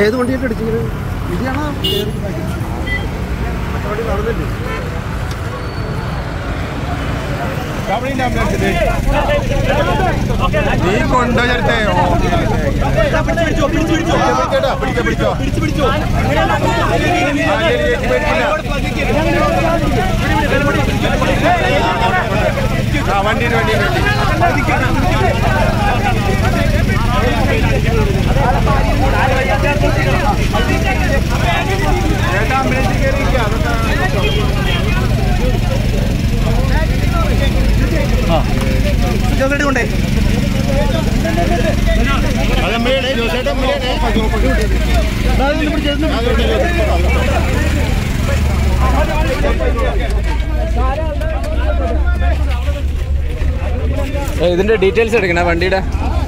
ഏത് വണ്ടിയൊക്കെ അടിച്ചത് ഇതാണോ വണ്ടി നടന്നില്ലേ നീ കൊണ്ടോ ചേർത്തേ വണ്ടി കൊണ്ടേ ഇതിന്റെ ഡീറ്റെയിൽസ് എടുക്കണേ വണ്ടിയുടെ